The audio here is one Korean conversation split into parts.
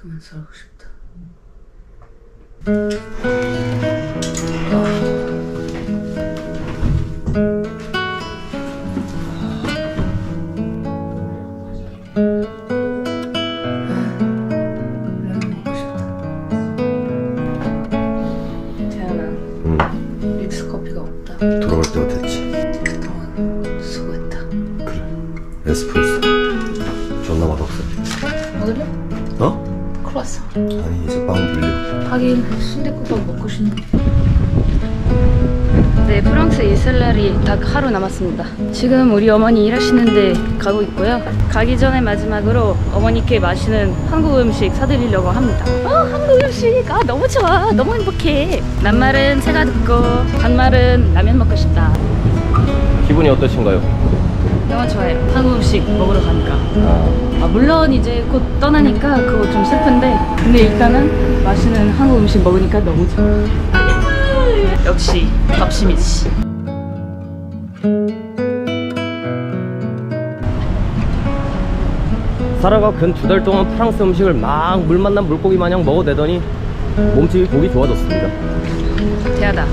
그만 살고 싶다. 돌아갈 때가 됐지. 그동안 수고했다. 그래. 에스프레소 존나 맛없어. 먹을래? 어? 크로와상. 아니 이제 빵 물려. 하긴 순댓국밥 먹고 싶네. 네, 프랑스 이슬날이 딱 하루 남았습니다. 지금 우리 어머니 일하시는데 가고 있고요. 가기 전에 마지막으로 어머니께 맛있는 한국 음식 사드리려고 합니다. 한국 음식! 너무 좋아! 너무 행복해! 낱말은 새가 듣고 반말은 라면 먹고 싶다. 기분이 어떠신가요? 너무 좋아요. 한국 음식 먹으러 가니까. 물론 이제 곧 떠나니까 그거 좀 슬픈데, 근데 일단은 맛있는 한국 음식 먹으니까 너무 좋아. 역시 밥심이지. 사라가 근 2달 동안 프랑스 음식을 막 물 만난 물고기 마냥 먹어대더니 몸집이 보기 좋아졌습니다. 대하다.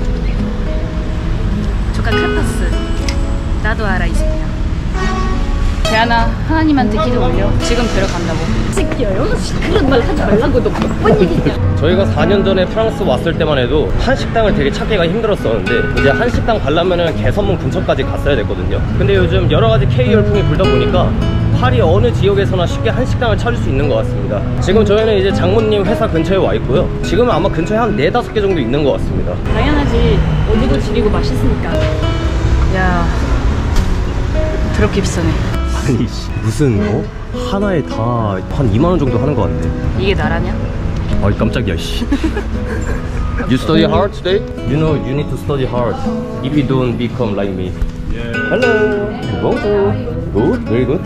조카 카타스. 나도 알아 이 새끼야. 대하나 하나님한테 기도 올려. 지금 데려간다고. 새끼야 그런 말 하지 말라고. 너 몇 번 얘기했냐. 저희가 4년 전에 프랑스 왔을 때만 해도 한식당을 되게 찾기가 힘들었었는데 이제 한식당 가려면은 개선문 근처까지 갔어야 됐거든요. 근데 요즘 여러가지 K 열풍이 불다 보니까 파리 어느 지역에서나 쉽게 한식당을 찾을 수 있는 것 같습니다. 지금 저희는 이제 장모님 회사 근처에 와 있고요. 지금은 아마 근처에 한 4-5개 정도 있는 것 같습니다. 당연하지. 어디고 지리고 맛있으니까. 야, 더럽게 비싸네. 아니 무슨 하나에 다 한 2만원 정도 하는 것 같네. 이게 나라냐? 아이 깜짝이야 씨. You study hard today? You know you need to study hard if you don't become like me. Yeah. Hello. Bonjour. Good. Very good.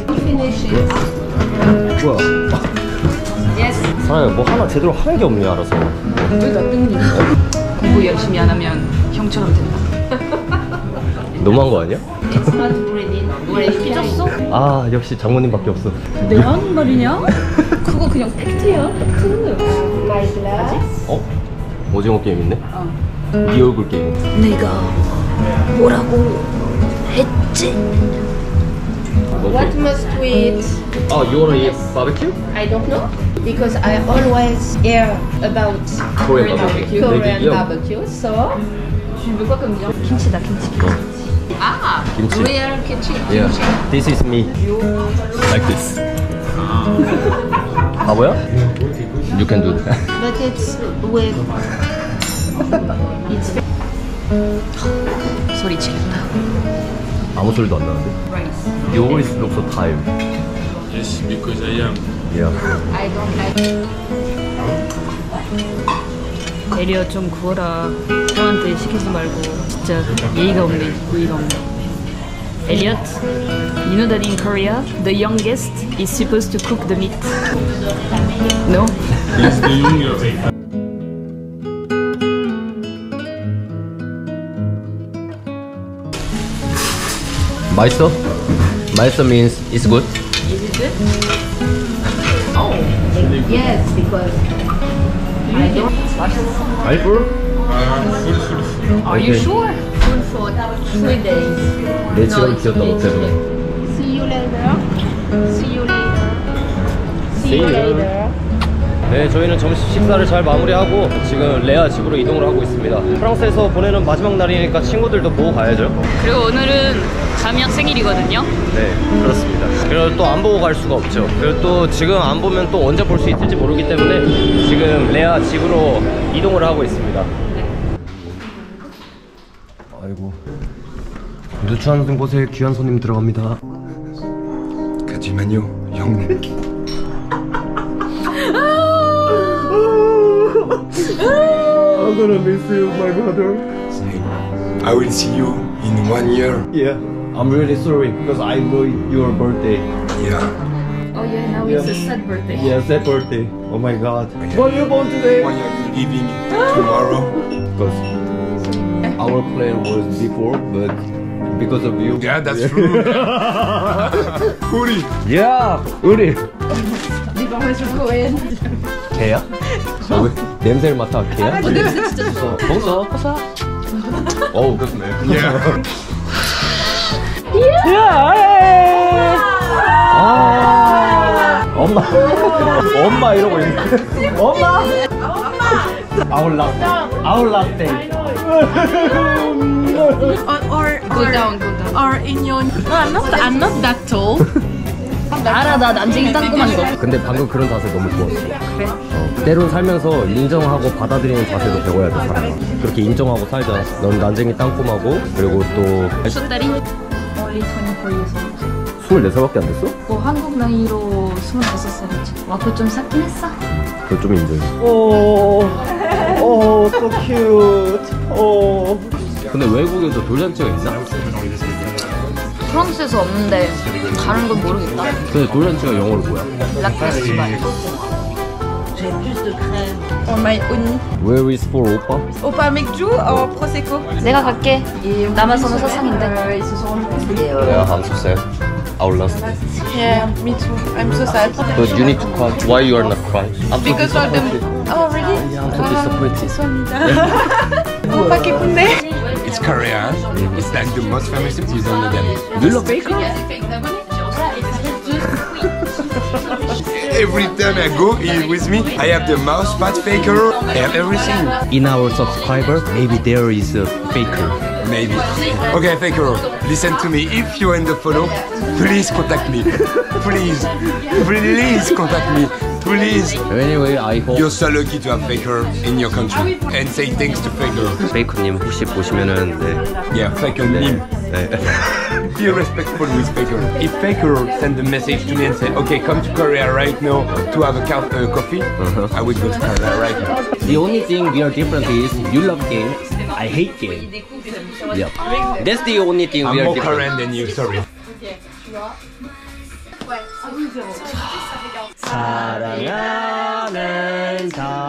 뭐야? Yes. 사라야 뭐 하나 제대로 하는 게 없네 알아서. 왜 나 때문이야? 공부 열심히 안 하면 형처럼 된다. 너무한 거 아니야? 삐졌어? 아 역시 장모님밖에 없어. 내가 하는 말이냐? 그거 그냥 팩트야. 팩트. 오징어 게임 있네? 네 얼굴 게임. 내가 뭐라고 했지? What must we eat? Oh, you wanna eat barbecue? I don't know. Because I always hear about Korean barbecue. Korean barbecue, so... 김치다, 김치. Ah, Kimchi. real kimchi. Yeah. This is me. Like this. 바보야? You can do that. But it's with... it's... 소리 지른다. 아무 소리도 안 나는데? Rice. You always look so tired. Yes, because I am. Yeah. I don't like... 에리어 좀 구워라. 형한테 시키지 말고. 진짜 예의가 없네, 예의가 없네. Elliot, you know that in Korea, the youngest is supposed to cook the meat. No? He's the younger. 맛있어? 맛있어 means it's good? Is it good? Yes, because... I don't... Are you full? Full. Are you Okay. sure? Food for 3 days. 내 지갑 it's 비었다고 only 2 때문에. days. See you later. See you later. See you later. 네, 저희는 점심 식사를 잘 마무리하고 지금 레아 집으로 이동을 하고 있습니다. 프랑스에서 보내는 마지막 날이니까 친구들도 보고 가야죠. 그리고 오늘은 가명 생일이거든요. 네, 그렇습니다. 그리고 또 안 보고 갈 수가 없죠. 그리고 또 지금 안 보면 또 언제 볼 수 있을지 모르기 때문에 지금 레아 집으로 이동을 하고 있습니다. 아이고, 누추한 곳에 귀한 손님 들어갑니다. 잠시만요, 형님. I'm gonna miss you, my brother. I will see you in 1 year. Yeah, I'm really sorry because I know your birthday. Yeah. Oh yeah, now it's a sad birthday. Yeah, sad birthday. Oh my god. What are you born today? Why are you leaving tomorrow? Because our plan was before, but Because of you. Yeah, that's true. Uri. Yeah, 우리. 개야? 왜 냄새를 맡아 개야? 냄새 진짜 좋아. 먹어. 어우, 그렇네. Yeah. 아, 엄마 이러고 있네. 엄마. 아울 라떼. Go down. Or in your. No, I'm not that tall. 알아, 나 난쟁이 땅꼬만 거. 근데 방금 그런 자세 너무 좋았어. 그래? 때론 살면서 인정하고 받아들이는 자세도 배워야 돼, 사람아. 그렇게 인정하고 살자. 넌 난쟁이 땅꼬마고, 그리고 또 몇 살이? Only 24 years old. 24살밖에 안 됐어? 뭐 한국 나이로 25살이지. 와플 좀 샀긴 했어. 그거 좀 인정해. 오, so cute. 오. 근데 외국에도 돌잔치가 있나? 프랑스에서 없는데 가는 건 모르겠다. 근데 돌잔치가 영어로 뭐야? 락 페스티벌. On my own. Where is for 오빠? Opa Mekju or Prosecco? 내가 갈게. 남아서는 세상인데. Yeah, I'm so sad. I will lost. Yeah, me too. I'm so sad. But you need to cry. Why you are not crying? I'm so Because of disappointed. them. Oh, really? Yeah, I'm so disappointed. Opa Kepunde. It's Korea. It's like the most famous thing is on the game. You love bacon? Every time I go, he's with me. I have the mouse pad faker. I have everything. In our subscriber, maybe there is a faker. Maybe. Okay, faker. Listen to me. If you're in the follow, please contact me. Please. Please contact me. Please. Anyway, I hope You're so lucky to have faker in your country. And say thanks to faker. 베이커님 혹시 보시면은 네. Yeah, faker name. 네. Be respectful with Faker. If Faker send a message to me and say, okay, come to Korea right now to have a coffee, I would go to Korea right now. The only thing we are different is you love games, I hate games. Yep. That's the only thing I'm we are more different. Korean than you, sorry. 사랑하는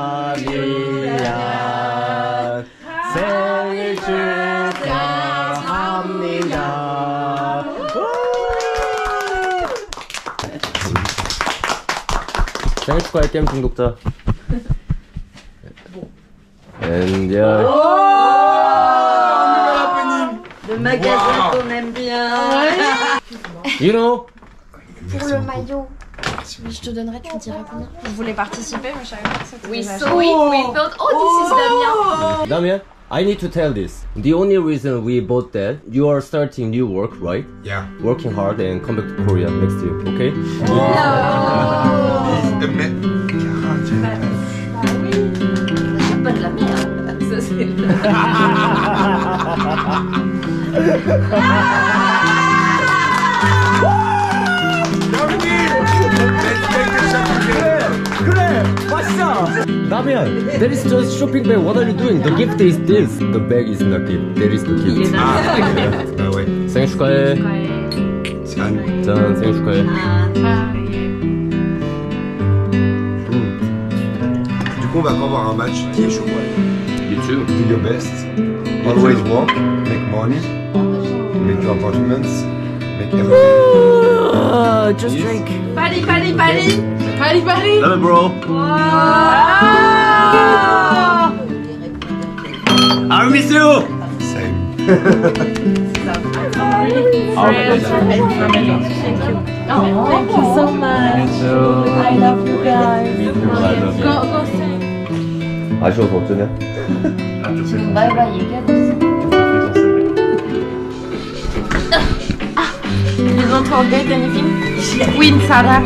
다미야 생일 축하합니다. 생일 축하해 게임 중독자. Enjoy. Le magasin qu'on aime bien. You know. Pour le maillot. Je te donnerai, tu me diras combien. Vous voulez participer, mais je savais pas que c'était We déjà saw it, we thought, oh, this is Damien. Damien, I need to tell this. The only reason we bought that, you are starting new work, right? Yeah. Working hard and come back to Korea next year, okay? C'est pas de la merde. Ça, c'est Damien, that is just shopping bag. What are you doing? The gift is this. The bag is not gift. That is the gift. Ah ouais. 생일 축하해. Tiens. 짠, 생일 축하해. Du coup, on va pas voir un match qui est chaud. You too. Do your best. Always work. Make money. Make your apartments. Make everything. Just drink. Paris, Paris, Paris. Paris, Paris. Love it, bro. I miss you. Same. Thank you so much. I love you guys. Me too. I love you. Go sing. 아쉬워서 어쩌냐? 지금 바이바이 얘기하고 있어. You don't forget anything? Queen Sarah.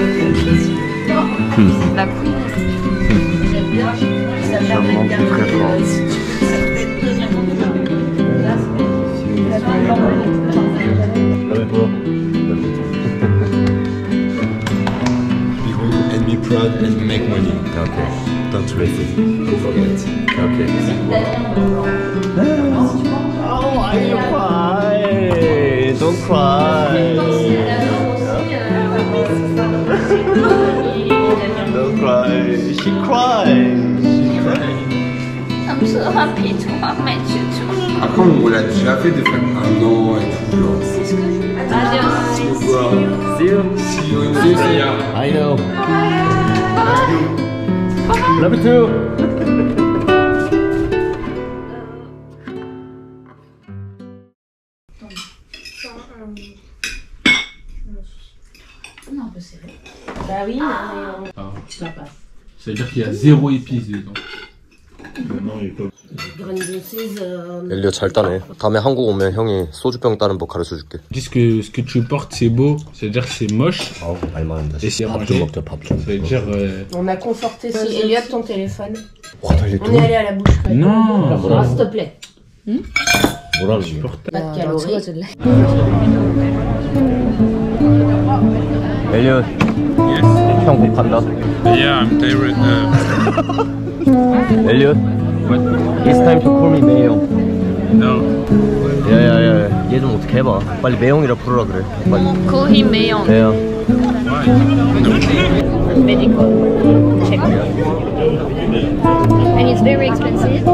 La queen. Be good and be proud and make money. Okay. Don't forget. Don't forget. Okay. Oh, why you cry? Don't cry. Don't cry. She cried. She cried. I'm sorry. happy to have met you too. Après, on l'a déjà fait de faire un an et tout. Genre. Adios. See you. See you in the year. I know. Love you too. Bah oui, Ça veut dire qu'il y a 0 épices dedans. 엘리어 잘 따네. 다음에 한국 오면 형이 소주병 따는 법 가르쳐 줄게. Dis que ce que tu portes c'est beau, ça veut dire que c'est moche. 아우 말 많은다. Et c'est 밥 좀 mangé. 먹자 밥 좀. Ça veut dire. on a conforté si Elliot ton téléphone. 와 달리 On est allé à la boucherie. Non. Ah, s'il te plaît. 뭐라는 거야? Pas de calories. 엘리어 형 곧 간다. Yeah, I'm tired. 엘리어 It's time to call me 매형. No. 야야야 얘 좀 어떻게 해봐. 빨리 매형이라 부르라 그래. 빨리. Call him 매형. 매형. Medical check. And it's very expensive.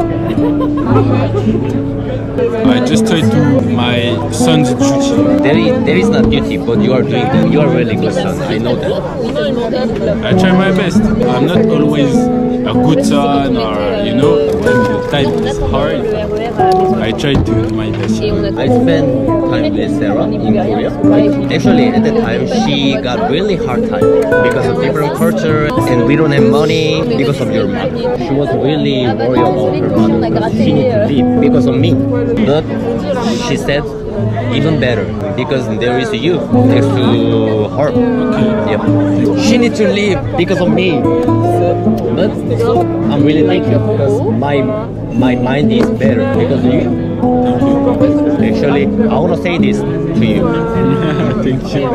I just tried to my son's duty. There is not duty, but you are doing that. You are really good son. I know that. I try my best. I'm not always a good son, or you know, when the time is hard, I try to do my best. I spent time with Sarah in Korea. Actually, at the time, she got really hard time because of different culture, and we don't have money because of your mom. She was really worried about her mother. She need to leave because of me. But she said, even better, because there is you next to her. Yeah. She need to leave because of me. But I'm really thankful because my mind is better because of you. Actually, I want to say this to you. Thank you.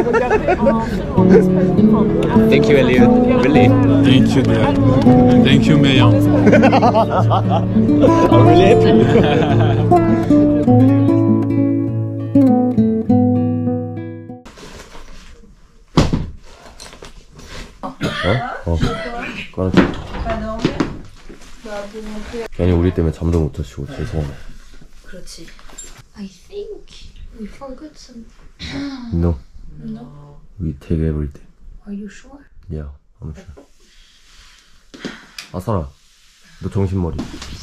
Thank you, Elliot. Really. Thank you, Dad. Thank you, Mayan. I'm really happy. 꺼냈지. 괜히 우리 때문에 잠도 못 자시고 죄송하네. 그렇지. I think we forgot some. No. We take everything. Are you sure? Yeah, I'm sure. 아사라, 너 정신머리.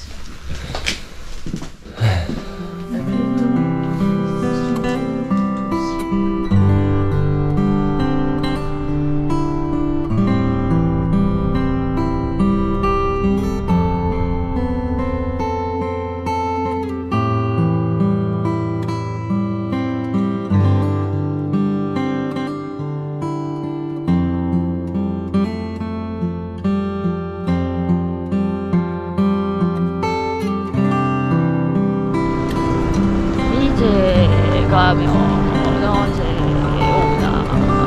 이제 가면 언제 오나.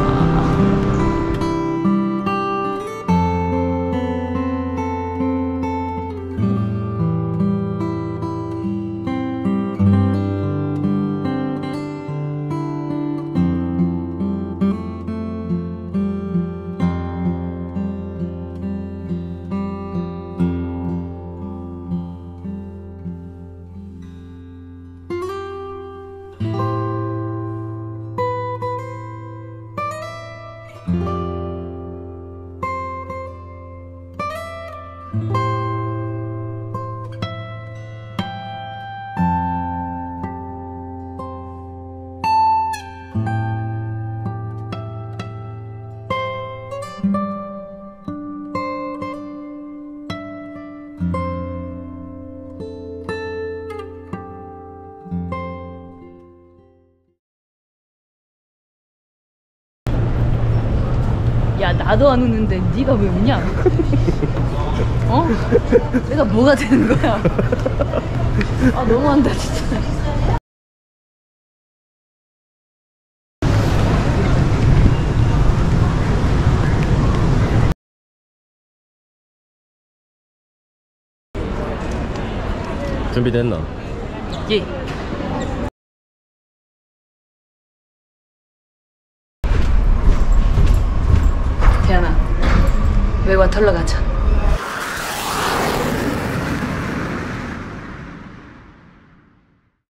야, 나도 안 우는데 네가 왜 우냐? 어? 내가 뭐가 되는 거야? 아, 너무한다 진짜. 준비됐나? 예. 태연아, 외관 털러 가자.